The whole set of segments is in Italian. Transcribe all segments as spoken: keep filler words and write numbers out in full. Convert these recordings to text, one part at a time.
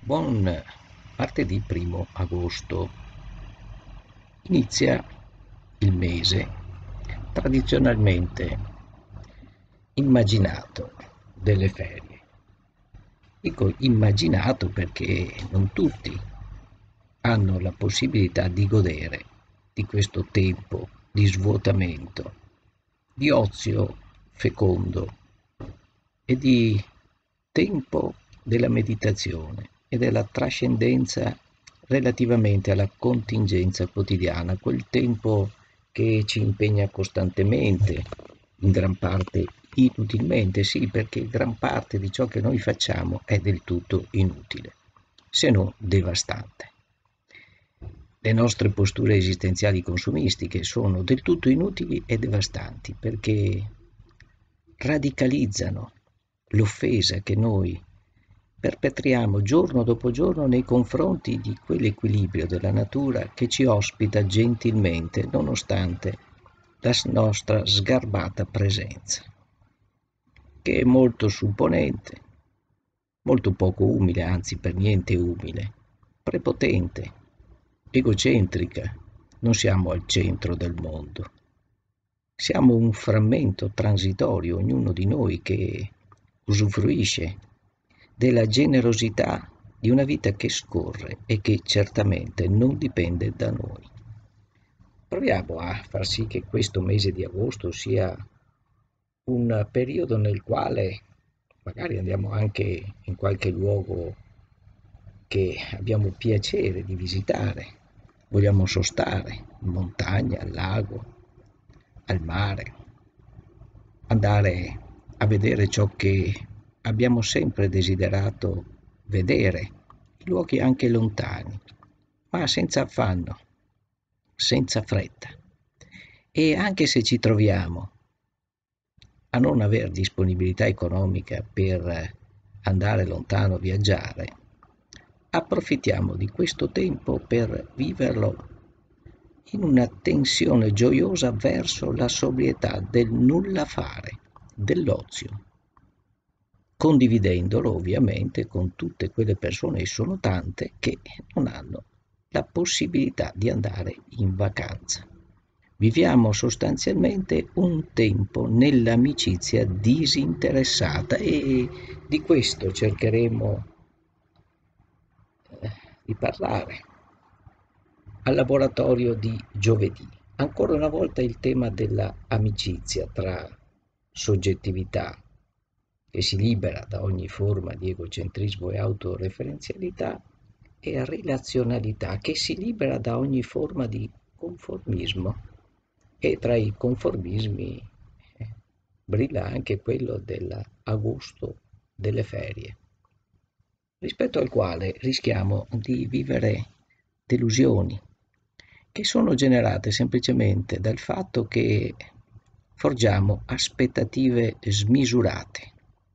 Buon martedì primo agosto. Inizia il mese tradizionalmente immaginato delle ferie. Dico immaginato perché non tutti hanno la possibilità di godere di questo tempo di svuotamento, di ozio fecondo e di tempo della meditazione e della trascendenza relativamente alla contingenza quotidiana, quel tempo che ci impegna costantemente, in gran parte inutilmente, sì, perché gran parte di ciò che noi facciamo è del tutto inutile, se non devastante. Le nostre posture esistenziali consumistiche sono del tutto inutili e devastanti perché radicalizzano l'offesa che noi perpetriamo giorno dopo giorno nei confronti di quell'equilibrio della natura che ci ospita gentilmente nonostante la nostra sgarbata presenza, che è molto supponente, molto poco umile, anzi per niente umile, prepotente, egocentrica. Non siamo al centro del mondo. Siamo un frammento transitorio, ognuno di noi che usufruisce della generosità di una vita che scorre e che certamente non dipende da noi. Proviamo a far sì che questo mese di agosto sia un periodo nel quale magari andiamo anche in qualche luogo che abbiamo piacere di visitare, vogliamo sostare, in montagna, al lago, al mare, andare a vedere ciò che abbiamo sempre desiderato vedere, luoghi anche lontani, ma senza affanno, senza fretta. E anche se ci troviamo a non aver disponibilità economica per andare lontano a viaggiare, approfittiamo di questo tempo per viverlo in una tensione gioiosa verso la sobrietà del nulla fare, dell'ozio, condividendolo ovviamente con tutte quelle persone, e sono tante, che non hanno la possibilità di andare in vacanza. Viviamo sostanzialmente un tempo nell'amicizia disinteressata e di questo cercheremo eh, di parlare al laboratorio di giovedì. Ancora una volta il tema della amicizia tra soggettività che si libera da ogni forma di egocentrismo e autoreferenzialità e relazionalità che si libera da ogni forma di conformismo, e tra i conformismi eh, brilla anche quello dell'agosto delle ferie, rispetto al quale rischiamo di vivere delusioni che sono generate semplicemente dal fatto che forgiamo aspettative smisurate.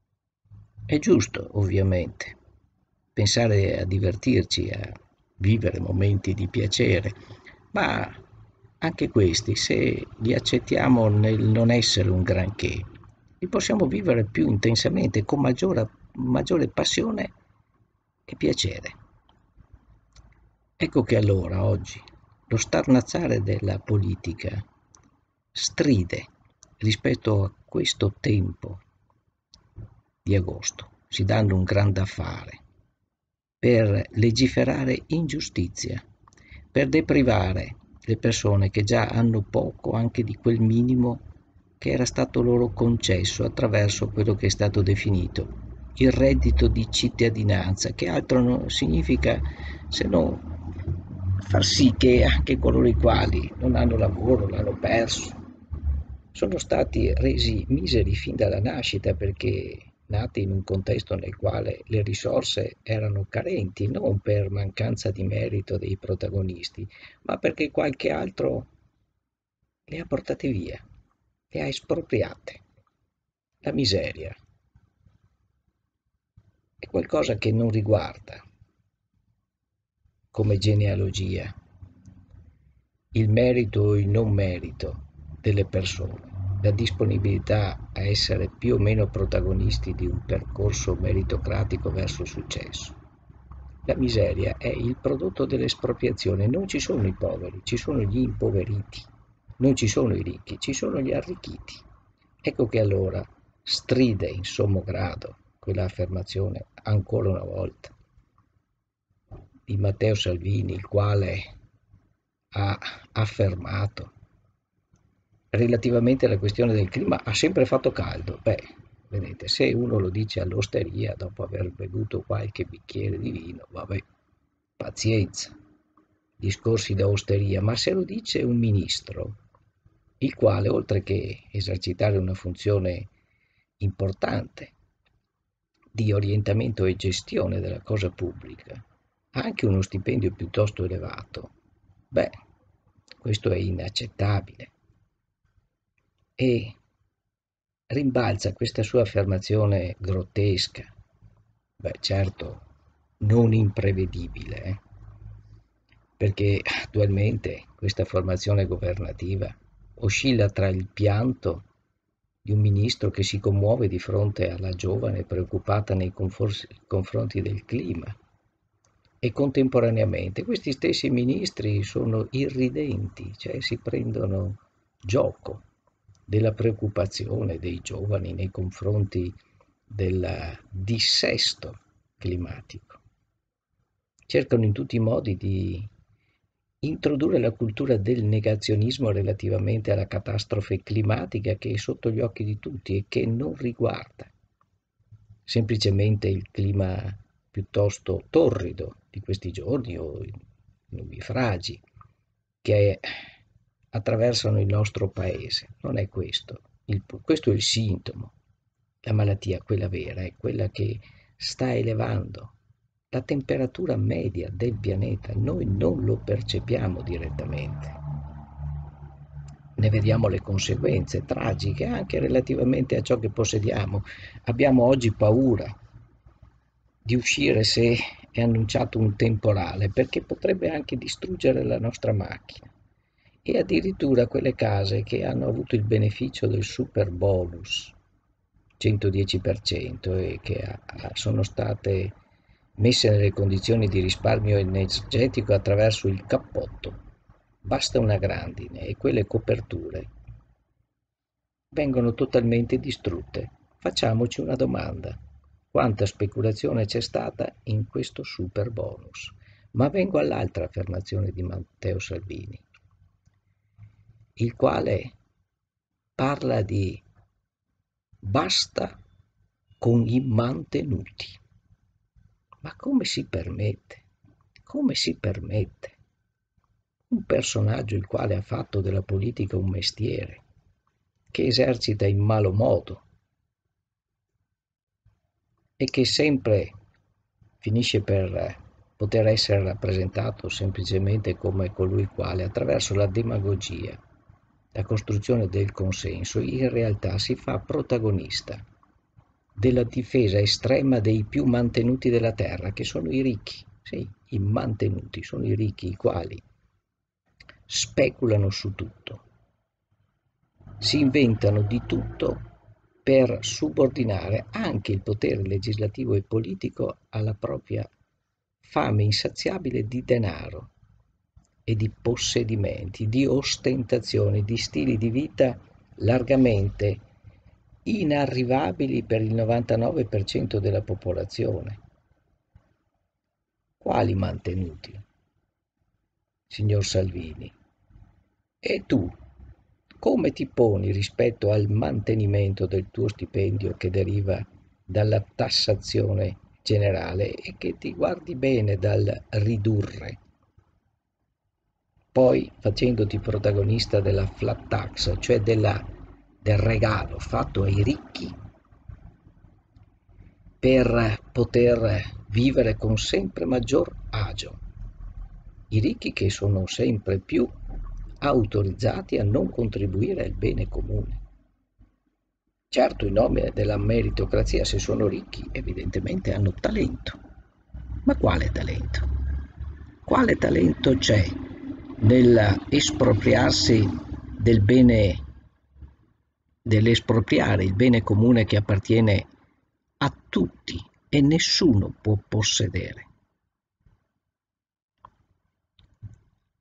È giusto, ovviamente, pensare a divertirci, a vivere momenti di piacere, ma anche questi, se li accettiamo nel non essere un granché, li possiamo vivere più intensamente, con maggiore, maggiore passione e piacere. Ecco che allora oggi lo starnazzare della politica stride rispetto a questo tempo di agosto. Si danno un gran da fare per legiferare ingiustizia, per deprivare le persone che già hanno poco anche di quel minimo che era stato loro concesso attraverso quello che è stato definito il reddito di cittadinanza, che altro non significa se non far sì che anche coloro i quali non hanno lavoro, l'hanno perso, sono stati resi miseri fin dalla nascita perché nati in un contesto nel quale le risorse erano carenti, non per mancanza di merito dei protagonisti, ma perché qualche altro le ha portate via, le ha espropriate. La miseria è qualcosa che non riguarda, come genealogia, il merito o il non merito delle persone, la disponibilità a essere più o meno protagonisti di un percorso meritocratico verso il successo. La miseria è il prodotto dell'espropriazione, non ci sono i poveri, ci sono gli impoveriti, non ci sono i ricchi, ci sono gli arricchiti. Ecco che allora stride in sommo grado quella affermazione, ancora una volta, di Matteo Salvini, il quale ha affermato relativamente alla questione del clima: ha sempre fatto caldo. Beh, vedete, se uno lo dice all'osteria dopo aver bevuto qualche bicchiere di vino, vabbè, pazienza, discorsi da osteria, ma se lo dice un ministro, il quale, oltre che esercitare una funzione importante di orientamento e gestione della cosa pubblica, ha anche uno stipendio piuttosto elevato, beh, questo è inaccettabile. E rimbalza questa sua affermazione grottesca, beh certo non imprevedibile, eh? Perché attualmente questa formazione governativa oscilla tra il pianto di un ministro che si commuove di fronte alla giovane preoccupata nei confronti del clima, e contemporaneamente questi stessi ministri sono irridenti, cioè si prendono gioco della preoccupazione dei giovani nei confronti del dissesto climatico. Cercano in tutti i modi di introdurre la cultura del negazionismo relativamente alla catastrofe climatica che è sotto gli occhi di tutti e che non riguarda semplicemente il clima piuttosto torrido di questi giorni o i nubifragi che attraversano il nostro paese. Non è questo. Il, questo è il sintomo. La malattia, quella vera, è quella che sta elevando la temperatura media del pianeta. Noi non lo percepiamo direttamente. Ne vediamo le conseguenze tragiche anche relativamente a ciò che possediamo. Abbiamo oggi paura di uscire se è annunciato un temporale, perché potrebbe anche distruggere la nostra macchina. E addirittura quelle case che hanno avuto il beneficio del super bonus centodieci per cento e che sono state messe nelle condizioni di risparmio energetico attraverso il cappotto, basta una grandine e quelle coperture vengono totalmente distrutte. Facciamoci una domanda: quanta speculazione c'è stata in questo super bonus? Ma vengo all'altra affermazione di Matteo Salvini, il quale parla di basta con i mantenuti. Ma come si permette? Come si permette? Un personaggio il quale ha fatto della politica un mestiere, che esercita in malo modo e che sempre finisce per poter essere rappresentato semplicemente come colui il quale, attraverso la demagogia, la costruzione del consenso, in realtà si fa protagonista della difesa estrema dei più mantenuti della terra, che sono i ricchi. Sì, i mantenuti sono i ricchi, i quali speculano su tutto, si inventano di tutto per subordinare anche il potere legislativo e politico alla propria fame insaziabile di denaro e di possedimenti, di ostentazioni, di stili di vita largamente inarrivabili per il novantanove per cento della popolazione. Quali mantenuti, signor Salvini? E tu, come ti poni rispetto al mantenimento del tuo stipendio che deriva dalla tassazione generale e che ti guardi bene dal ridurre, poi facendoti protagonista della flat tax, cioè della, del regalo fatto ai ricchi per poter vivere con sempre maggior agio. I ricchi che sono sempre più autorizzati a non contribuire al bene comune. Certo, in nome della meritocrazia, se sono ricchi, evidentemente hanno talento. Ma quale talento? Quale talento c'è nell'espropriarsi del bene, dell'espropriare il bene comune che appartiene a tutti e nessuno può possedere?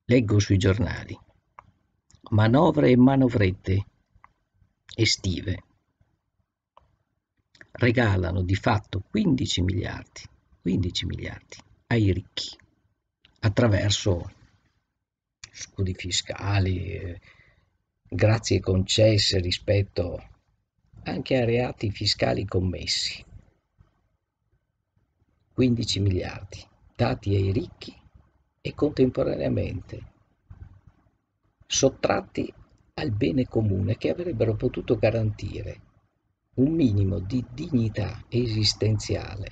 Leggo sui giornali, manovre e manovrette estive regalano di fatto quindici miliardi, quindici miliardi ai ricchi attraverso scudi fiscali, eh, grazie concesse rispetto anche a reati fiscali commessi. quindici miliardi dati ai ricchi e contemporaneamente sottratti al bene comune che avrebbero potuto garantire un minimo di dignità esistenziale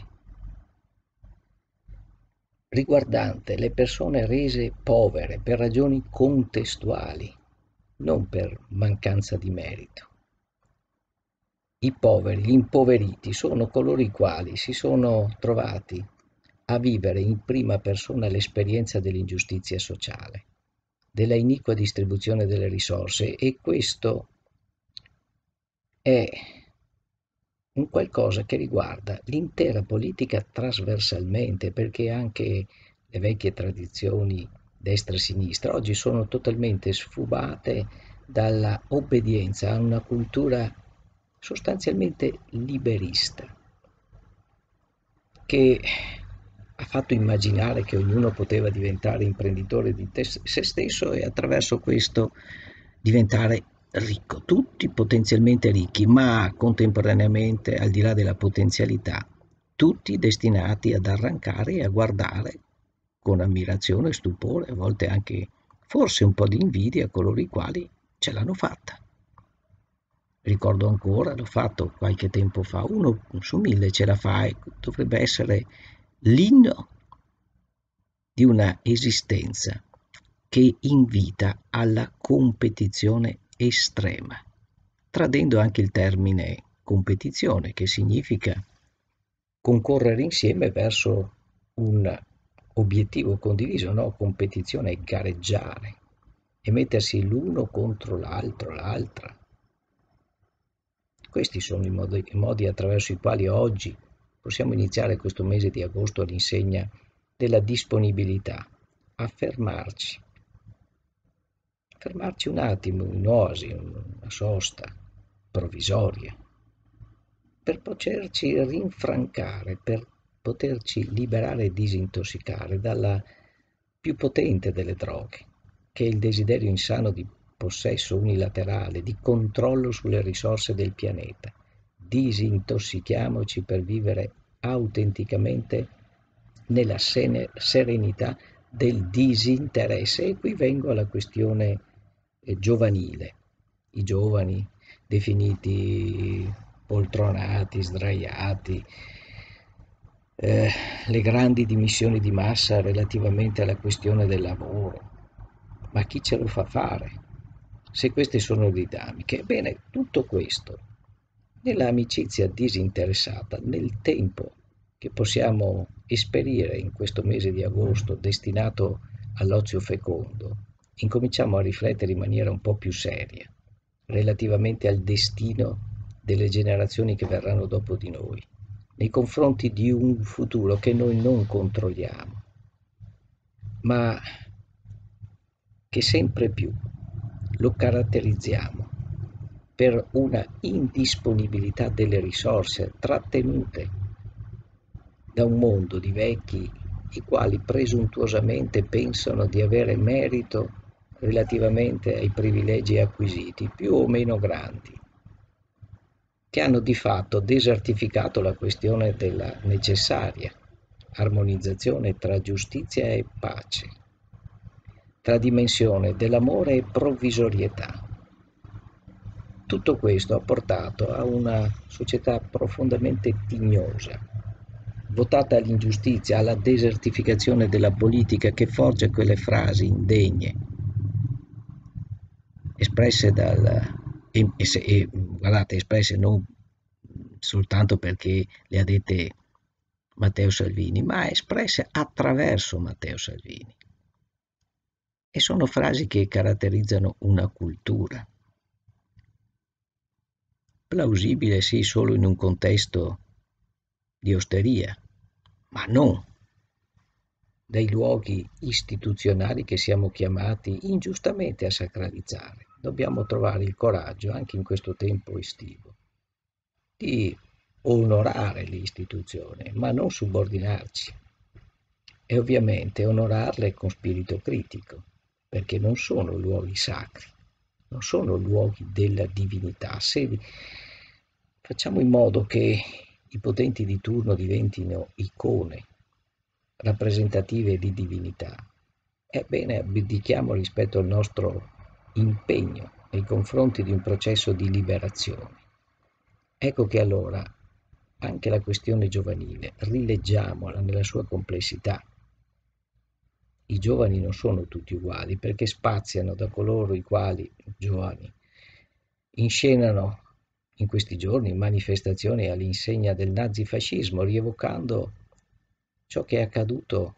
riguardante le persone rese povere per ragioni contestuali, non per mancanza di merito. I poveri, gli impoveriti, sono coloro i quali si sono trovati a vivere in prima persona l'esperienza dell'ingiustizia sociale, della iniqua distribuzione delle risorse, e questo è un qualcosa che riguarda l'intera politica trasversalmente, perché anche le vecchie tradizioni destra e sinistra oggi sono totalmente sfumate dalla obbedienza a una cultura sostanzialmente liberista, che ha fatto immaginare che ognuno poteva diventare imprenditore di te- se stesso e attraverso questo diventare ricco, tutti potenzialmente ricchi, ma contemporaneamente, al di là della potenzialità, tutti destinati ad arrancare e a guardare con ammirazione e stupore, a volte anche forse un po' di invidia, coloro i quali ce l'hanno fatta. Ricordo ancora, l'ho fatto qualche tempo fa, uno su mille ce la fa, e dovrebbe essere l'inno di una esistenza che invita alla competizione estrema, tradendo anche il termine competizione, che significa concorrere insieme verso un obiettivo condiviso, no? Competizione è gareggiare e mettersi l'uno contro l'altro, l'altra. Questi sono i modi, i modi attraverso i quali oggi possiamo iniziare questo mese di agosto all'insegna della disponibilità a fermarci, fermarci un attimo, un'oasi, una sosta provvisoria, per poterci rinfrancare, per poterci liberare e disintossicare dalla più potente delle droghe, che è il desiderio insano di possesso unilaterale, di controllo sulle risorse del pianeta. Disintossichiamoci per vivere autenticamente nella serenità del disinteresse. E qui vengo alla questione eh, giovanile. I giovani definiti poltronati, sdraiati, eh, le grandi dimissioni di massa relativamente alla questione del lavoro. Ma chi ce lo fa fare? Se queste sono dinamiche, ebbene, tutto questo nell'amicizia disinteressata, nel tempo che possiamo esperire in questo mese di agosto destinato all'ozio fecondo, incominciamo a riflettere in maniera un po' più seria relativamente al destino delle generazioni che verranno dopo di noi, nei confronti di un futuro che noi non controlliamo, ma che sempre più lo caratterizziamo per una indisponibilità delle risorse trattenute da un mondo di vecchi i quali presuntuosamente pensano di avere merito relativamente ai privilegi acquisiti, più o meno grandi, che hanno di fatto desertificato la questione della necessaria armonizzazione tra giustizia e pace, tra dimensione dell'amore e provvisorietà. Tutto questo ha portato a una società profondamente tignosa, votata all'ingiustizia, alla desertificazione della politica, che forge quelle frasi indegne espresse dal e, e, se, e guardate, espresse non soltanto perché le ha dette Matteo Salvini, ma espresse attraverso Matteo Salvini. E sono frasi che caratterizzano una cultura. Plausibile sì solo in un contesto di osteria, ma non dai luoghi istituzionali che siamo chiamati ingiustamente a sacralizzare. Dobbiamo trovare il coraggio, anche in questo tempo estivo, di onorare le istituzioni, ma non subordinarci. E ovviamente onorarle con spirito critico, perché non sono luoghi sacri, non sono luoghi della divinità. Se facciamo in modo che i potenti di turno diventino icone rappresentative di divinità, ebbene abdichiamo rispetto al nostro impegno nei confronti di un processo di liberazione. Ecco che allora anche la questione giovanile, rileggiamola nella sua complessità. I giovani non sono tutti uguali perché spaziano da coloro i quali, giovani, inscenano in questi giorni manifestazioni all'insegna del nazifascismo, rievocando ciò che è accaduto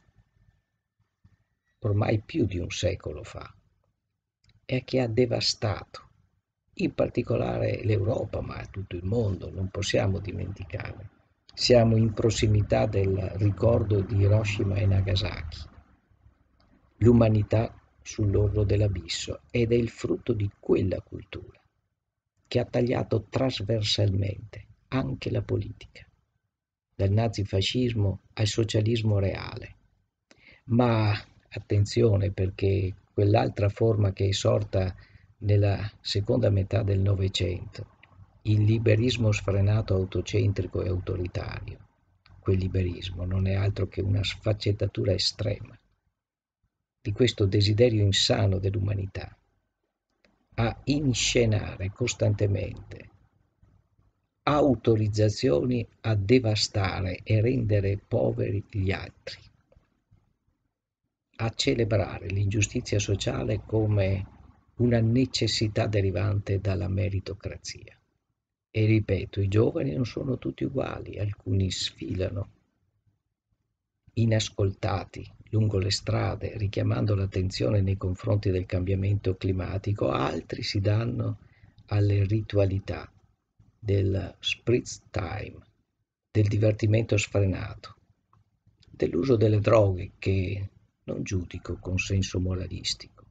ormai più di un secolo fa e che ha devastato in particolare l'Europa, ma tutto il mondo, non possiamo dimenticare. Siamo in prossimità del ricordo di Hiroshima e Nagasaki. L'umanità sull'orlo dell'abisso ed è il frutto di quella cultura che ha tagliato trasversalmente anche la politica, dal nazifascismo al socialismo reale. Ma attenzione, perché quell'altra forma che è sorta nella seconda metà del Novecento, il liberismo sfrenato, autocentrico e autoritario, quel liberismo non è altro che una sfaccettatura estrema di questo desiderio insano dell'umanità a inscenare costantemente autorizzazioni a devastare e rendere poveri gli altri, a celebrare l'ingiustizia sociale come una necessità derivante dalla meritocrazia. E ripeto, i giovani non sono tutti uguali, alcuni sfilano inascoltati lungo le strade, richiamando l'attenzione nei confronti del cambiamento climatico, altri si danno alle ritualità del spritz time, del divertimento sfrenato, dell'uso delle droghe che non giudico con senso moralistico,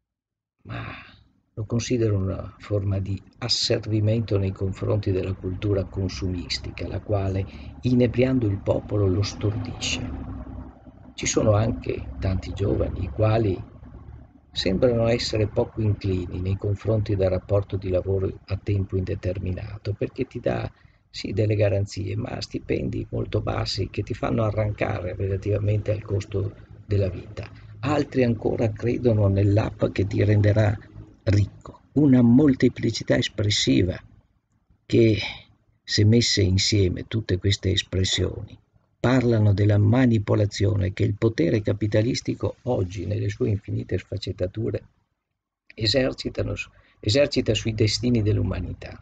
ma lo considero una forma di asservimento nei confronti della cultura consumistica, la quale, inebriando il popolo, lo stordisce. Ci sono anche tanti giovani i quali sembrano essere poco inclini nei confronti del rapporto di lavoro a tempo indeterminato, perché ti dà sì delle garanzie, ma stipendi molto bassi che ti fanno arrancare relativamente al costo della vita. Altri ancora credono nell'app che ti renderà ricco, una molteplicità espressiva che, se messe insieme tutte queste espressioni, parlano della manipolazione che il potere capitalistico oggi, nelle sue infinite sfaccettature, esercitano, esercita sui destini dell'umanità.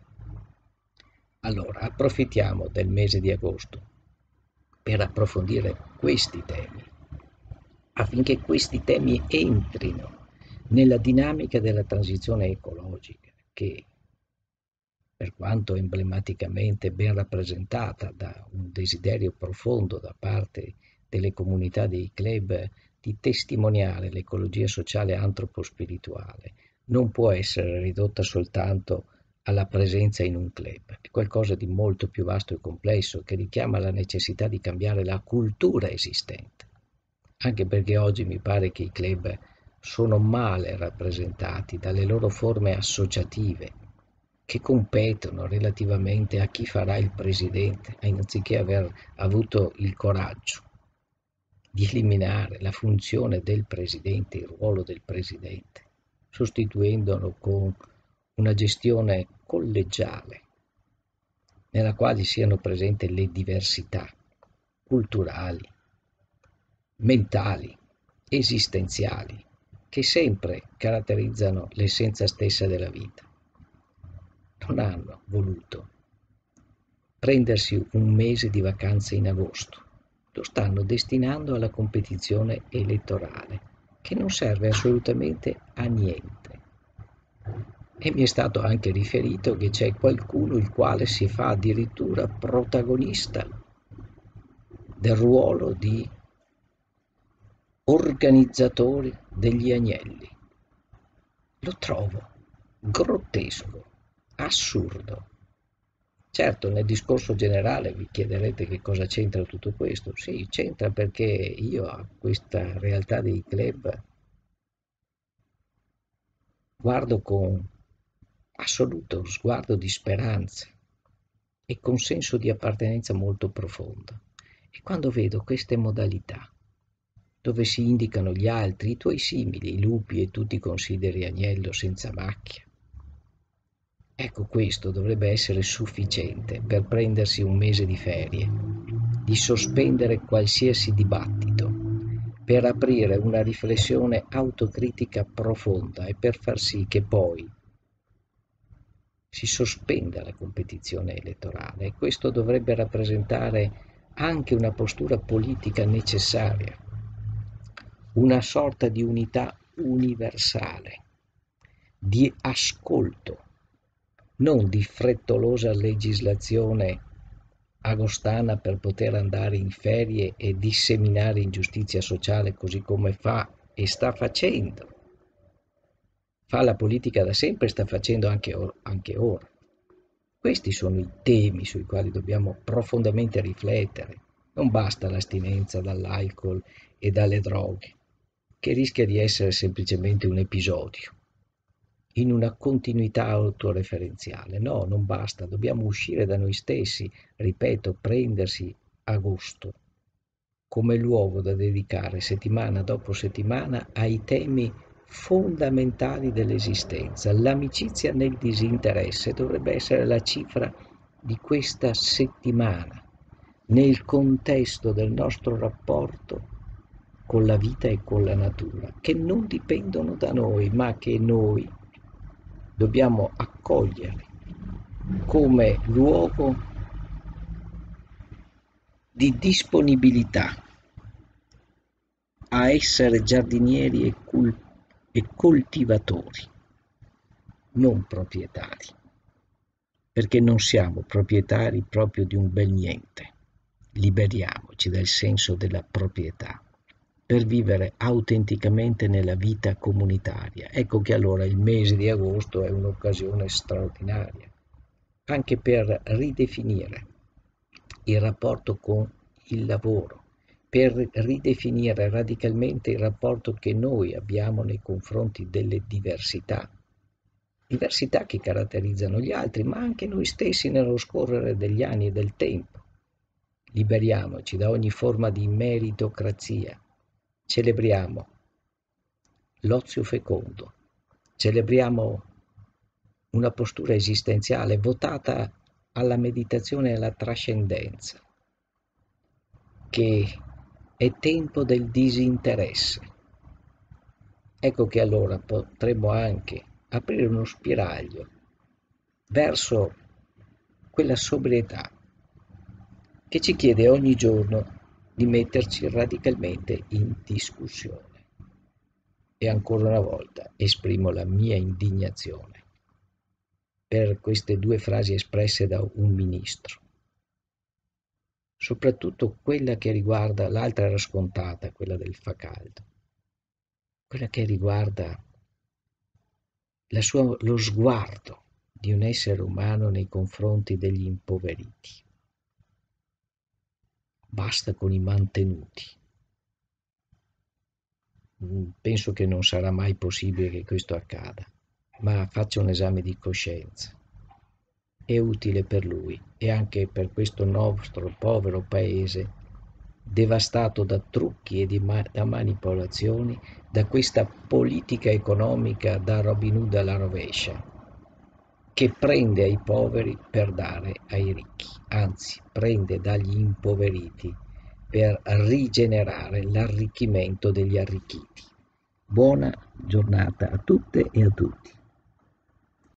Allora, approfittiamo del mese di agosto per approfondire questi temi, affinché questi temi entrino nella dinamica della transizione ecologica che, per quanto emblematicamente ben rappresentata da un desiderio profondo da parte delle comunità dei club di testimoniare l'ecologia sociale antropospirituale, non può essere ridotta soltanto alla presenza in un club, è qualcosa di molto più vasto e complesso che richiama la necessità di cambiare la cultura esistente. Anche perché oggi mi pare che i club sono male rappresentati dalle loro forme associative che competono relativamente a chi farà il presidente, anziché aver avuto il coraggio di eliminare la funzione del presidente, il ruolo del presidente, sostituendolo con una gestione collegiale nella quale siano presenti le diversità culturali, mentali, esistenziali, che sempre caratterizzano l'essenza stessa della vita. Non hanno voluto prendersi un mese di vacanze in agosto, lo stanno destinando alla competizione elettorale, che non serve assolutamente a niente. E mi è stato anche riferito che c'è qualcuno il quale si fa addirittura protagonista del ruolo di organizzatori degli agnelli. Lo trovo grottesco, assurdo. Certo, nel discorso generale vi chiederete che cosa c'entra tutto questo. Sì, c'entra perché io a questa realtà dei club guardo con assoluto sguardo di speranza e con senso di appartenenza molto profondo. E quando vedo queste modalità, dove si indicano gli altri, i tuoi simili, i lupi, e tu ti consideri agnello senza macchia, ecco, questo dovrebbe essere sufficiente per prendersi un mese di ferie, di sospendere qualsiasi dibattito, per aprire una riflessione autocritica profonda e per far sì che poi si sospenda la competizione elettorale. E questo dovrebbe rappresentare anche una postura politica necessaria, una sorta di unità universale, di ascolto, non di frettolosa legislazione agostana per poter andare in ferie e disseminare ingiustizia sociale così come fa e sta facendo. Fa la politica da sempre e sta facendo anche, or- anche ora. Questi sono i temi sui quali dobbiamo profondamente riflettere. Non basta l'astinenza dall'alcol e dalle droghe, che rischia di essere semplicemente un episodio in una continuità autoreferenziale. No, non basta, dobbiamo uscire da noi stessi, ripeto, prendersi agosto come luogo da dedicare settimana dopo settimana ai temi fondamentali dell'esistenza. L'amicizia nel disinteresse dovrebbe essere la cifra di questa settimana, nel contesto del nostro rapporto con la vita e con la natura, che non dipendono da noi, ma che noi dobbiamo accogliere come luogo di disponibilità a essere giardinieri e, cul- e coltivatori, non proprietari, perché non siamo proprietari proprio di un bel niente. Liberiamoci dal senso della proprietà per vivere autenticamente nella vita comunitaria. Ecco che allora il mese di agosto è un'occasione straordinaria, anche per ridefinire il rapporto con il lavoro, per ridefinire radicalmente il rapporto che noi abbiamo nei confronti delle diversità, diversità che caratterizzano gli altri, ma anche noi stessi nello scorrere degli anni e del tempo. Liberiamoci da ogni forma di meritocrazia, celebriamo l'ozio fecondo, celebriamo una postura esistenziale votata alla meditazione e alla trascendenza, che è tempo del disinteresse. Ecco che allora potremmo anche aprire uno spiraglio verso quella sobrietà che ci chiede ogni giorno di metterci radicalmente in discussione. E ancora una volta esprimo la mia indignazione per queste due frasi espresse da un ministro, soprattutto quella che riguarda, l'altra era scontata, quella del fa caldo, quella che riguarda la sua, lo sguardo di un essere umano nei confronti degli impoveriti. Basta con i mantenuti. Penso che non sarà mai possibile che questo accada, ma faccia un esame di coscienza. È utile per lui e anche per questo nostro povero paese, devastato da trucchi e ma- da manipolazioni, da questa politica economica da Robin Hood alla rovescia, che prende ai poveri per dare ai ricchi, anzi prende dagli impoveriti per rigenerare l'arricchimento degli arricchiti. Buona giornata a tutte e a tutti.